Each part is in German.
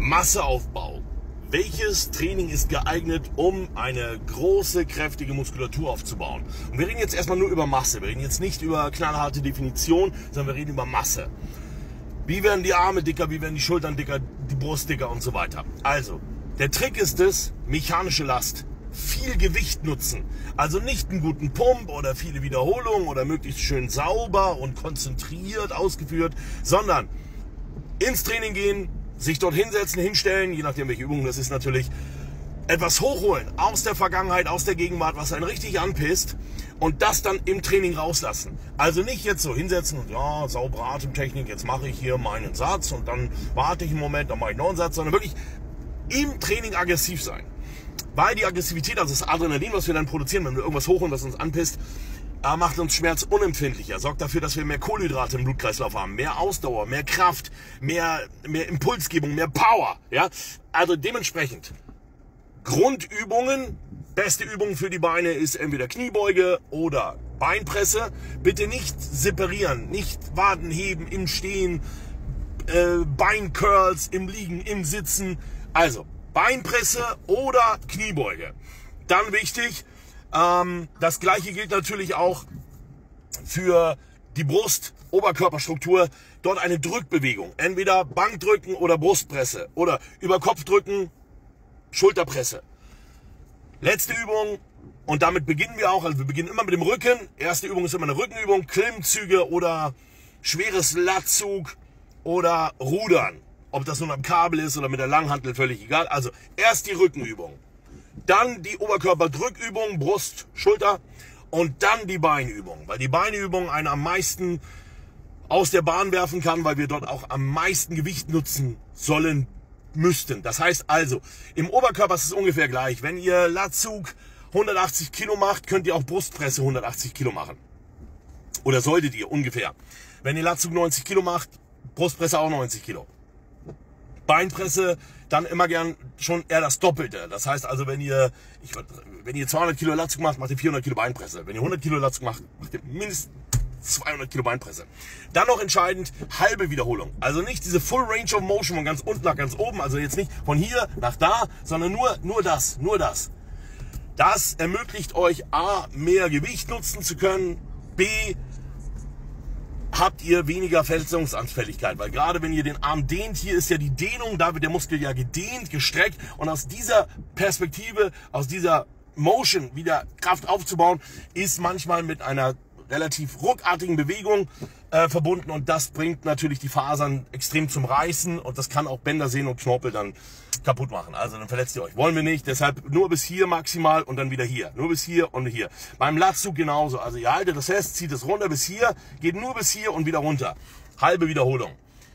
Masseaufbau. Welches Training ist geeignet, um eine große, kräftige Muskulatur aufzubauen? Und wir reden jetzt erstmal nur über Masse. Wir reden jetzt nicht über knallharte Definition, sondern wir reden über Masse. Wie werden die Arme dicker, wie werden die Schultern dicker, die Brust dicker und so weiter. Also, der Trick ist es, mechanische Last. Viel Gewicht nutzen. Also nicht einen guten Pump oder viele Wiederholungen oder möglichst schön sauber und konzentriert ausgeführt, sondern ins Training gehen, sich dort hinsetzen, hinstellen, je nachdem welche Übung das ist natürlich, etwas hochholen aus der Vergangenheit, aus der Gegenwart, was einen richtig anpisst und das dann im Training rauslassen. Also nicht jetzt so hinsetzen und ja, saubere Atemtechnik, jetzt mache ich hier meinen Satz und dann warte ich einen Moment, dann mache ich noch einen Satz, sondern wirklich im Training aggressiv sein. Weil die Aggressivität, also das Adrenalin, was wir dann produzieren, wenn wir irgendwas hochholen, was uns anpisst, macht uns schmerzunempfindlicher, sorgt dafür, dass wir mehr Kohlenhydrate im Blutkreislauf haben, mehr Ausdauer, mehr Kraft, mehr Impulsgebung, mehr Power. Ja? Also dementsprechend Grundübungen, beste Übung für die Beine ist entweder Kniebeuge oder Beinpresse. Bitte nicht separieren, nicht Waden heben im Stehen, Beincurls im Liegen, im Sitzen. Also Beinpresse oder Kniebeuge. Dann wichtig, das gleiche gilt natürlich auch für die Brust, Oberkörperstruktur. Dort eine Drückbewegung, entweder Bankdrücken oder Brustpresse oder über Kopf drücken, Schulterpresse. Letzte Übung und damit beginnen wir auch, also wir beginnen immer mit dem Rücken. Erste Übung ist immer eine Rückenübung, Klimmzüge oder schweres Latzug oder Rudern. Ob das nun am Kabel ist oder mit der Langhantel, völlig egal. Also erst die Rückenübung, dann die Oberkörperdrückübung, Brust, Schulter und dann die Beinübung. Weil die Beinübung einen am meisten aus der Bahn werfen kann, weil wir dort auch am meisten Gewicht nutzen sollen, müssten. Das heißt also, im Oberkörper ist es ungefähr gleich. Wenn ihr Latzug 180 Kilo macht, könnt ihr auch Brustpresse 180 Kilo machen. Oder solltet ihr ungefähr. Wenn ihr Latzug 90 Kilo macht, Brustpresse auch 90 Kilo. Beinpresse dann immer gern schon eher das Doppelte. Das heißt also, wenn ihr 200 Kilo Latzug macht, macht ihr 400 Kilo Beinpresse. Wenn ihr 100 Kilo Latzug macht, macht ihr mindestens 200 Kilo Beinpresse. Dann noch entscheidend, halbe Wiederholung. Also nicht diese Full Range of Motion von ganz unten nach ganz oben, also jetzt nicht von hier nach da, sondern nur das. Das ermöglicht euch A, mehr Gewicht nutzen zu können, B, habt ihr weniger Verletzungsanfälligkeit, weil gerade wenn ihr den Arm dehnt, hier ist ja die Dehnung, da wird der Muskel ja gedehnt, gestreckt und aus dieser Perspektive, aus dieser Motion wieder Kraft aufzubauen, ist manchmal mit einer relativ ruckartigen Bewegung verbunden und das bringt natürlich die Fasern extrem zum Reißen und das kann auch Bänder, Sehnen und Knorpel dann kaputt machen. Also dann verletzt ihr euch. Wollen wir nicht, deshalb nur bis hier maximal und dann wieder hier. Nur bis hier und hier. Beim Latzug genauso. Also ihr haltet das fest, zieht es runter bis hier, geht nur bis hier und wieder runter. Halbe Wiederholung.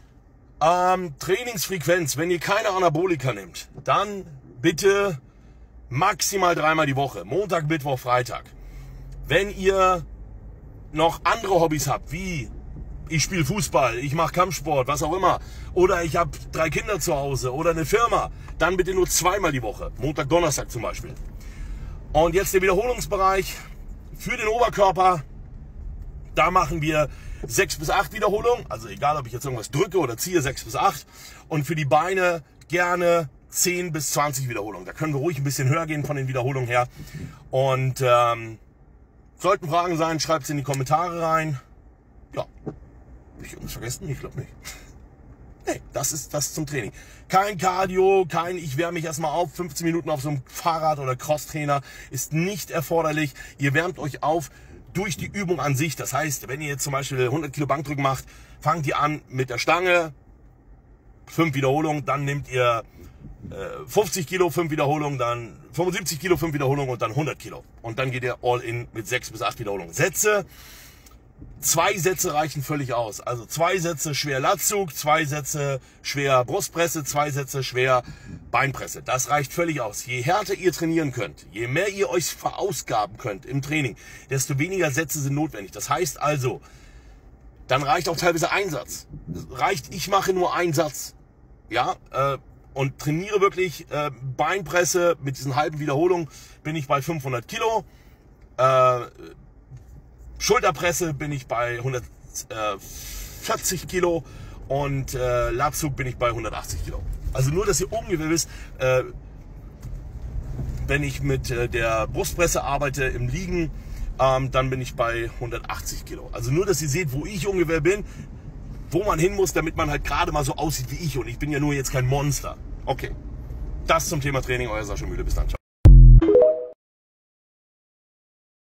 Trainingsfrequenz, wenn ihr keine Anabolika nehmt, dann bitte maximal 3-mal die Woche. Montag, Mittwoch, Freitag. Wenn ihr noch andere Hobbys habt, wie ich spiele Fußball, ich mache Kampfsport, was auch immer, oder ich habe 3 Kinder zu Hause oder eine Firma, dann bitte nur 2-mal die Woche, Montag, Donnerstag zum Beispiel. Und jetzt der Wiederholungsbereich für den Oberkörper, da machen wir 6 bis 8 Wiederholungen, also egal ob ich jetzt irgendwas drücke oder ziehe, 6 bis 8 und für die Beine gerne 10 bis 20 Wiederholungen. Da können wir ruhig ein bisschen höher gehen von den Wiederholungen her und sollten Fragen sein, schreibt es in die Kommentare rein. Ja, habe ich irgendwas vergessen? Ich glaube nicht. Nee, das ist das zum Training. Kein Cardio, ich wärme mich erstmal auf. 15 Minuten auf so einem Fahrrad oder Crosstrainer ist nicht erforderlich. Ihr wärmt euch auf durch die Übung an sich. Das heißt, wenn ihr jetzt zum Beispiel 100 Kilo Bankdrücken macht, fangt ihr an mit der Stange, 5 Wiederholungen, dann nehmt ihr 50 Kilo, 5 Wiederholungen, dann 75 Kilo, 5 Wiederholungen und dann 100 Kilo. Und dann geht ihr all in mit 6 bis 8 Wiederholungen. Sätze, 2 Sätze reichen völlig aus. Also 2 Sätze schwer Latzug, 2 Sätze schwer Brustpresse, 2 Sätze schwer Beinpresse. Das reicht völlig aus. Je härter ihr trainieren könnt, je mehr ihr euch verausgaben könnt im Training, desto weniger Sätze sind notwendig. Das heißt also, dann reicht auch teilweise ein Satz. Reicht, ich mache nur einen Satz. Ja, und trainiere wirklich Beinpresse mit diesen halben Wiederholungen, bin ich bei 500 Kilo. Schulterpresse bin ich bei 140 Kilo und Latzug bin ich bei 180 Kilo. Also nur, dass ihr ungefähr wisst, wenn ich mit der Brustpresse arbeite im Liegen, dann bin ich bei 180 Kilo. Also nur, dass ihr seht, wo ich ungefähr bin, wo man hin muss, damit man halt gerade mal so aussieht wie ich. Und ich bin ja nur jetzt kein Monster. Okay, das zum Thema Training, euer Sascha Mühle. Bis dann, ciao.